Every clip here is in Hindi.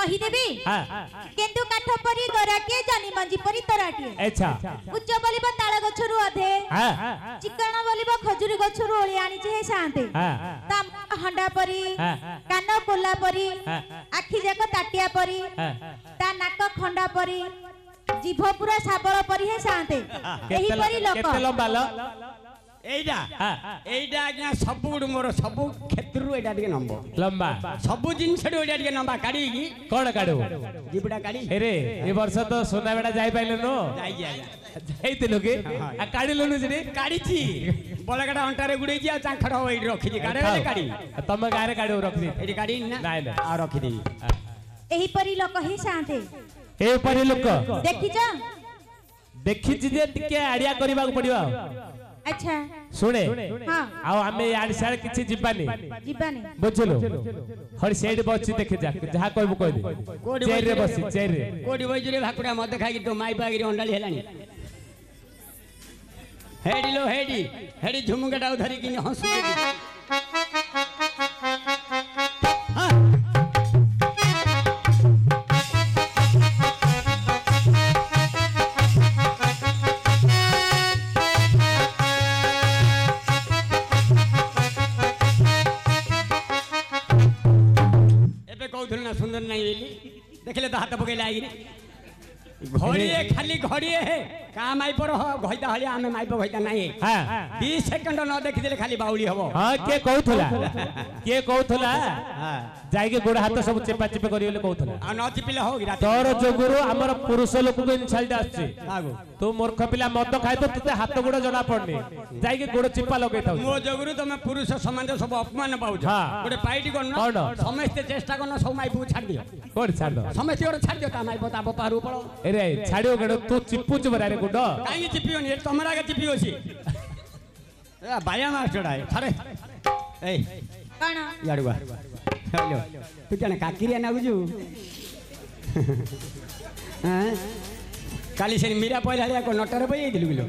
कहिदेबी केंदु काठ परी दराटिए जानी मंजी परी तराटिए अच्छा उच्च बोलिबो ताळ गछरु अधे चिकन बोलिबो खजुरी गछरु ओळी आनी जे शांते ता हंडा परी कान कोला परी आखि जाक ताटिया परी ता नाक खंडा परी जीभ पूरा साबळ परी हे शांते एही परी लोक केते लंबा ल एइडा एइडा आज्ञा सब गुड मोर सब क्षेत्रु एडा टिके नंबर लंबा सब जिनस एडा टिके नंबा काडी की कोन काडू जीबडा काडी अरे ए वर्ष तो सोना बेडा जाई पाइले नो जाई जाई जाइतिलो के आ काडी लनु जनी काडीची बळगडा अंटारे गुडे जी आ चांखड हो एडी रखी जी काडे काडी तम गारे काडू रखी एडी काडी ना नाइ ना आ रखी देबी एही परी लोक हे शांते ए परी लोक देखि जा देखि जे टिके आडिया करबा को पड़िबा अच्छा सुने हां आ हमें यार सार किछि जिबानी बुझलो हर सेड बच्ची देखे जा जहा कहबो कह दे चेर रे बसी चेर रे कोडी बइजरे भाकुडा मद खाई तो माई बागिरी अंडाली हेलानी हेडी लो हेडी झुमुकाटा धरि किनी हंसु सुंदर नहीं देखले तो हाथ पकड़ आई घड़िए खाली घड़िए है का माई पर घइता हलिया हमें माई पर घइता नहीं हां 20 सेकंड न देखि देले खाली बाउली हबो हां के कहउथला हां जाई के गोड़ हाथ सब चेपा चेपे करियले कहउथला आ न चिपिले हो गिरा तोर जोगुरु हमर पुरुष लोक को इनसाल्ट आछे तू मूर्ख पिला मद खाइ तो तते हाथ गोड़ जणा पड़नी जाई के गोड़ चिपा लगै थाउ मो जोगुरु तमे पुरुष समाज सब अपमान पाउछ गोटे पाइटी करन समस्त चेष्टा करन सब माई पु छाड़ दियो कोड छाड़ दो समस्त गोड़ छाड़ दियो ता माई बता पारू पड़ो अरे छाड़ियो गडो तू चिप्पुच बरारे गुड काई चिपियो नि तमरा के चिपियो छी ए बाया मास्टर आए छाड़े ए कोन याडुआ हेलो तू जाने काकिरिया ना बुझू हां काली से मीरा पहिला को नटर पई दिलु किलो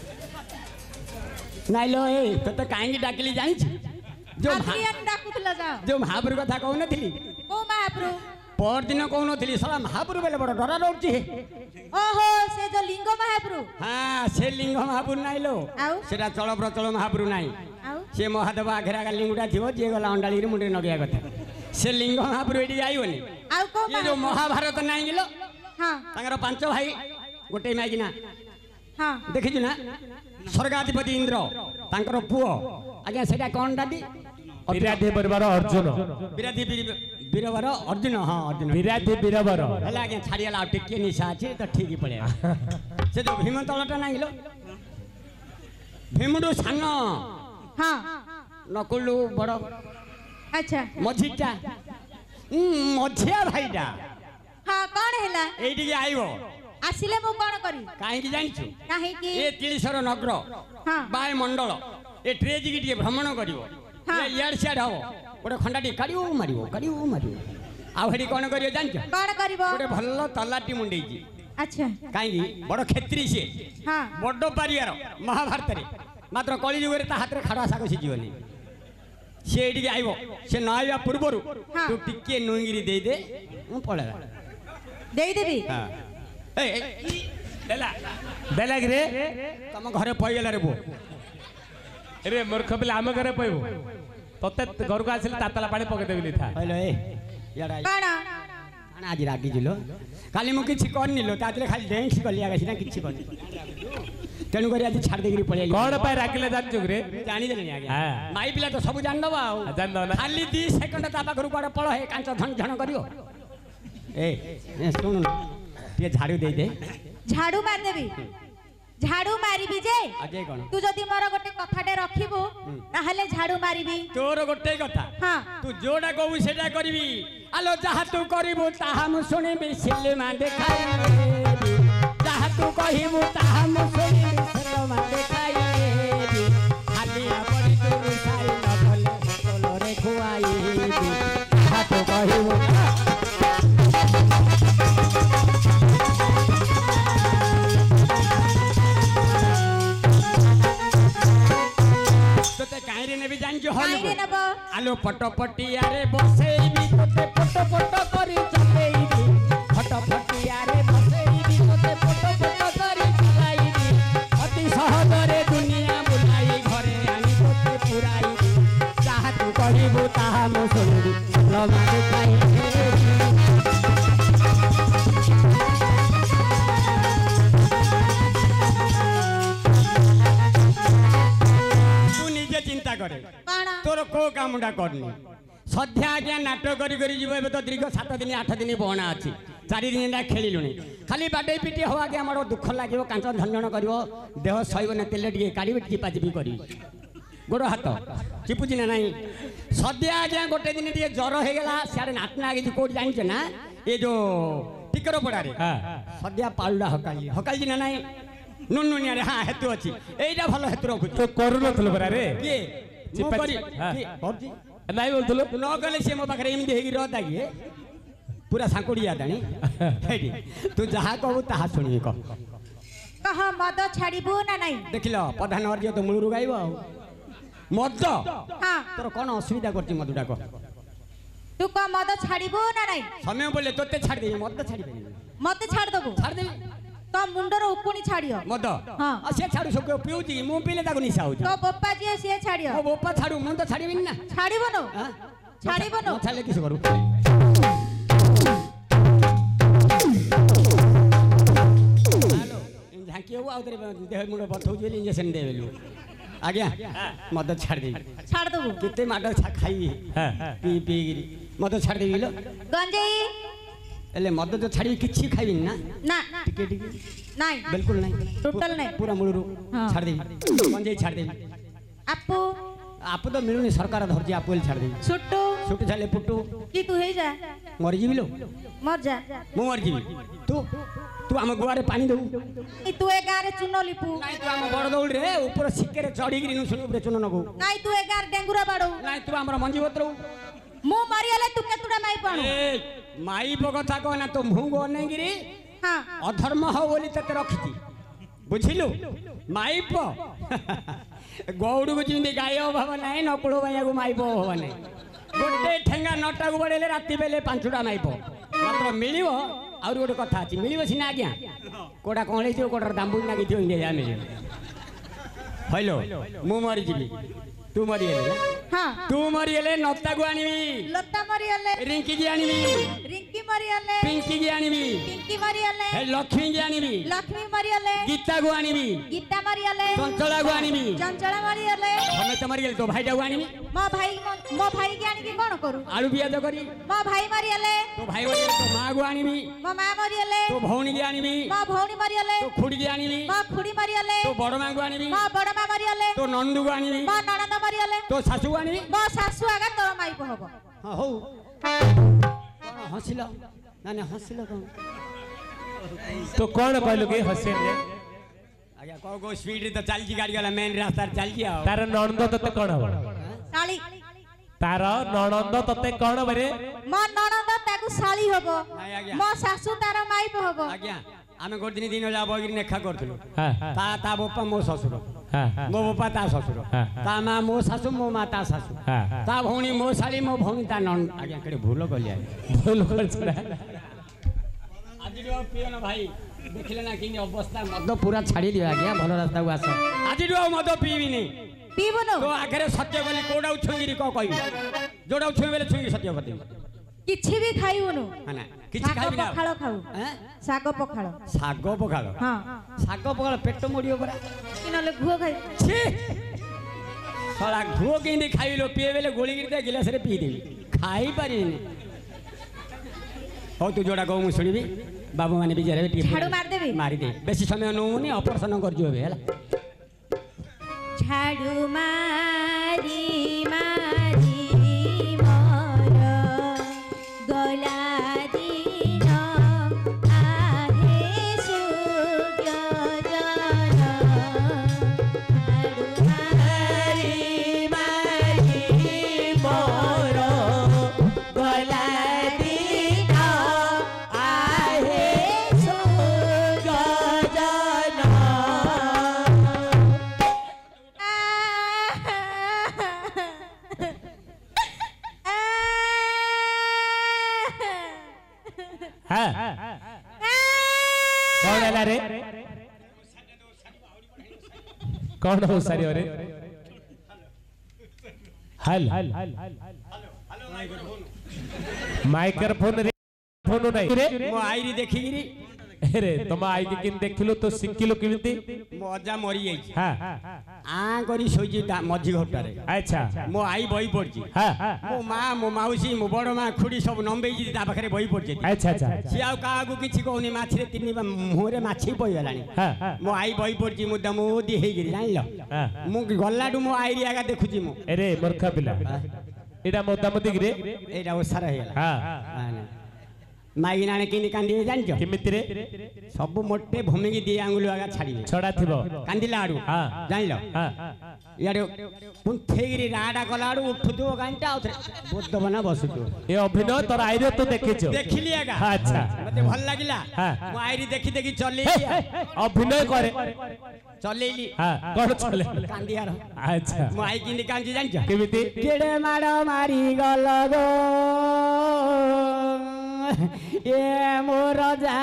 नाइ लो ए तो काई डाकली जानि छी जो डाकुतला जा जो महापुर कथा कहू नथिली को महापुर पर दिन कहू नथिली साला महापुर बेले बड़ डरा डरची ओहो से जो लिंग महापुर हां से लिंग महापुर नाइ लो सेटा चल प्रचल महापुर नाइ से महादेव आघेरा लिंगुडा थिबो जे गला अंडाली रे मुंडे नगिया कथा से लिंग महापुर एडी आइबोनी आउ को ये जो महाभारत नाइ गेलो हां तांगर पांच भाई गोटे माइकिना हां देखिजु ना स्वर्गाधिपति इंद्र तांकर पुओ आज्ञा सेटा कोन दादी विराधी बरबर अर्जुन विराधी बीरवर अर्जुन हां अर्जुन विराधी बीरवर हला आज्ञा छाड़ियाला टिके निशा अछि तो ठीक ही पड़े से जो भीम तलटा नाइ गेलो भीमुडु सान हां नकुलु बड़ अच्छा मझीटा मझिया भाईटा हां कोन हैला एडी आइबो आसिले मु कोन करी काहे की जानिछु काहे की ए तिलिसर नगर हां बाय मंडल ए ट्रेज की टिके भ्रमण करिवो ए यार साइड हो गोटे खंडाटी काडियो मारिवो आ हेडी कोन करियो जानिछु कोन करबो गोटे भल्लो तलाटी मुंडई जी अच्छा काहे की बड़ क्षेत्री से हां बड्डो पारियार महाभारत रे मात्र कली जुग रे ता हाथ रे खाड़ा साग सिजिवनी से एडी आइबो से न आइबा पूर्वरु तू टिके नुंगिरी दे दे मु पळेला देई देबी हां ए देला रे तम घरे पइला रे बो अरे मूर्ख पिला आम घरे पइबो तते घर को आसिले तातला पानी पके देबी था हेलो ए याडा काना काना आज रागी जिलो काली मु किछि करनिलो तातले खाली डेंस गलिया गसिना किछि करनि तेनु करी आज छाड़ देगिरी पळेली कोन पाए राखिले जान जुग रे जानि देले आगे माई पिला तो सब जान दबा जान दो ना खाली 2 सेकंड ता पाखरु पड़ पळ हे कांच झण झण करियो ए सुन ते झाड़ू दे दे झाड़ू मार देबी झाड़ू मारिबी जे अजय कोन तू जदी मोर गोटे कथाटे रखिबो ताहले झाड़ू मारिबी तोर गोटे कथा हां तू जोडा कहू सेटा करबी आलो जहा तू करिबो ताहा मु सुनिबी सिनेमा देखाई जहा तू कहिबो ताहा मु सुनिबी सिनेमा देखाई हालिया पड़ी तू साई न भले तोलरे खुआई जहा तू कहिबो आलो पटपटिया रे बसेई भी तोते पट पट करी चलेई मुंडा करनी सद्या आज्ञा नाटक करी जीव तो दीर्घ 7 दिन 8 दिन बहना अच्छी 4 दिन खेलुणी खाली बाटे पिटी हवा के आम दुख लगे कांच झंझण कर देह सही तेल टे काढ़ी चिपाचिपी कर गोड़ हाथ चिपुची ना नाई सद्या आज्ञा गोटे दिन टे ज्वर हो गला सियाड़े नाटना कि कौट जाने ना ये जो टिकर पड़ारे सद्या पालुड़ा हकाली हकाली ना नाई नुनिया हाँ हेतु अच्छी यहीटा भल हेतु रखु तो करू नथलो बरा रे किए नाई बोलथलो न गले से मो पाखरे एमती हेगी रहता कि पूरा सांकुड़िया दाणी तू जहाँ कहू ताहा शुणी कह मद छाड़बू ना नहीं देख लो प्रधान अर्ज तो मूलू गाइब मद हाँ तोर कौन असुविधा करती मधुटा कह तू कह मद छाड़बू ना नहीं समय बोले तोते छाड़ देबी मद छाड़ी मत छाड़ दबू छाड़ देबी तो मुंडर उकुणी छाड़ियो मद हाँ से छाड़ू सब पिउची मु पीले ताको निशा होची तो बप्पा जी से छाड़ियो ओ बप्पा छाड़ू मु तो छाड़ीबिन ना छाड़िबो नो छाड़िबो नो छाड़ले किस करू हेलो झांकी हो आउतरे देह मुंड बथौ जे इंजेक्शन देबेलु आज्ञा मद छाड़ देबी छाड़ दबू केते माड खाई पी पी गिरी मद छाड़ देबी लो गंजेई एले मद तो छाड़ी किछि खाइबिन ना ना टिके टिके नहीं बिल्कुल नहीं टोटल नहीं पूरा मुळरू हाँ। छाड़ देबी गंजेई छाड़ देबी आपू आप तो मिलुनी सरकार धरजी आप छाड़ देबी छुट्टू छुट्टी छाड़ले पुट्टू की तू हे जा मर जीबी लो मर जा मु मर जीबी तू तू आम गुआरे पानी दऊ तू ए गारे चुनो लिपू नहीं तू आम बड़ दौड़ रे ऊपर सिक्के रे चढ़ी गिरी नु सुनु ऊपर चुनो नगो नहीं तू ए गार डेंगुरा बाड़ू नहीं तू हमर मंजी बतरऊ मु मरियले तू केतुडा माई पाणू ए माई बगथा को ना तो मुंह गो नहीं गिरी हां अधर्म हो बोली तते रखती बुझिलु माइप गौड़ को जिंदी गाय अभाव ना नकुड़ भाइया को माइप अभाव ना गोटे ठेंगा नटा को बढ़ेले राति बेले 5टा माइप मात्र मिलिव आउर गोटे कथा अछि मिलिव सिना आज्ञा कोडा कणले थियो कोडर दाम्बु नागी थियो इंडिया मिलिव हेलो मु मरि जिबी तू मरियले हां तू मरियले नत्ता को आनिबी लत्ता मरियले रिंकी जी आनिबी रिंकी मरियले पिंकी जी आनिबी पिंकी मरियले हे लक्ष्मी जी आनिबी लक्ष्मी मरियले गीता को आनिबी गीता मरियले चंचला को आनिबी चंचला मरियले हमें तो मरियले तो भाईटा को आनिबी मो भाई के आनी कोन करू आलू पियाज करी मो भाई मरियले तो भाई मरियले तो मां को आनिबी मो मां मरियले तो भौणी की आनिबी मो भौणी मरियले तो खुड़ी की आनिबी मो खुड़ी मरियले तो बड़ मां को आनिबी मो बड़ मां मरियले तो नंदू को आनिबी मो ननद मरियले तो सासू को आनिबी मो सासु आगा तोर माई को हबो हां हो हसिला ना ना हसिला कोन तो कौन कहलो के हसे रे आज्ञा को स्पीड रे तो चल जी गाड़ी वाला मेन रास्ता चल जी आ तार नणंद तते कोन हो साली तार नणंद तते कोन बरे मो ननद ताकू साली हबो नहीं आज्ञा मो सासु तार माई को हबो आज्ञा आमे गोटे दिन दिन जा बगिरी नेखा करथुलु हां ता ता बापा मो ससुर हां मो बापा ता ससुर ता मां मो सासु मो मां ता सासु ता भौणी मो साली मो भौणी ता नन आज्ञा केडे भूल कलिया भूल कर छड़ा आज जो पियन भाई देखले ना कि अवस्था मद पूरा छाड़ी दियो आज्ञा भल रास्ता को आस आज जो मद पीबी नहीं पीबो नो तो आखरे सत्य बोली कोडा छुंगिरी को कहि जोडा छुई बेले छुंगी सत्य बते किछि भी खाइबो नो ना किछि खाइबी ना पखाळ खाऊ हैं साग पखाळ साग पखाल हां साग पखाल पेट मोडियो परा किनले घुओ खाइ छी साला घुओ केंदी खाइलो पिए बेले गोली गिरते गिलास रे पी देबी खाई पारिनी हो तू जोडा को मु सुनिबी बाबू माने बिचारे झाड़ू मार देबी मारी दे बेसी समय नउनी ऑपरेशन कर जो हला झाड़ू मारी मारी मोर गला दिन आहे सूर्य जन झाड़ू मारी मारी मोर गला दिन आहे सूर्य जन हां कौन आला रे कौन हो सारी रे हल माइक्रोफोन रे फोन नहीं रे मो आईरी देखिगिरी अरे तुम आई के किन देखिलु तो सिखिलु किमिति मो अजा मरी जाई हां आ करी सोई मझी घटारे अच्छा मो आई बही पड़ची मो मां मो माउसी मो बड़ मां खुड़ी सब नंबेई जी ता पाखरे बही पड़ची अच्छा अच्छा सी आ कागु किछि कहूनी माछरे तीन मुहरे माछी पई गलानी मो आई बही पड़ची मु दमो दी हे गिरी जानलो मु गल्लाडू मो आई री आगा देखुची मु अरे मूर्ख पिला एडा मोदामती गिरे एडा ओसारा हेला हां माइनाने किनी कांदी जानजो किमिति रे सब मोटे भूमि की दी आंगुल आगा छाड़ी छड़ा थिबो कांदिला आडू हां जानलो हां यार पुंथेगिरी राडा गलाडू उठुतो घंटा उठरे बोद्ध बना बसुतो ए अभिनय तोर आइरे तो देखिछो देखिली आगा अच्छा मते भल लागिला मो आइरी देखि देखि चली अभिनय करे चलेली हां कोन चले कांदियार अच्छा मो आई किनी कांदी जानजो किमिति केडे माडो मारी गल गो ए मोर जा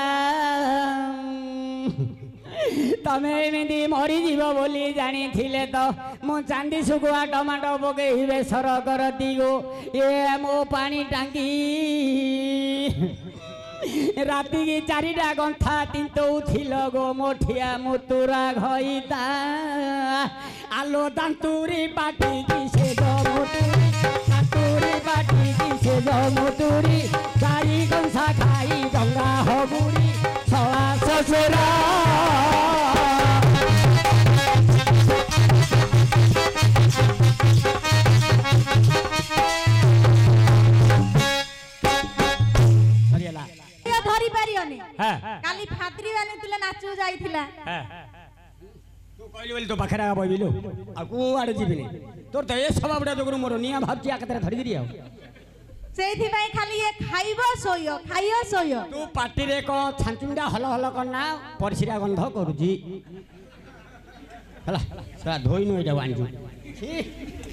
तमे एमिति मरी जीव बोली जानी थिले तो मु चांदी सुकुआ टमाटो पकई बेसर करती गो ए मो पानी टांकी राति की चारिटा गंथा तिंतो थिल गो मोठिया मुतुरा घईता आलो दांतुरी पाटी की से दो मुतुरी दांतुरी पाटी की से दो मुतुरी चारी गंसा खाई गंगा हबुरी सवा ससुरा धरी पारियोनी हां काली फादरी वाली तुला नाचू जाईथिला हां तू कहली बोली तो पाखरा बइबिलो आ को आडे जीबिनी तोर तो ए स्वभावटा जोगरु मोर निया भाबची आकतरा धरि दिरिया सेथि भाई खाली ये खाइबो सोयो खाइयो सोयो तू पार्टी रे को छांचुंडा हल हल करना परसिरा गंध करूजी हला सा धोइनु एटा वांजू छी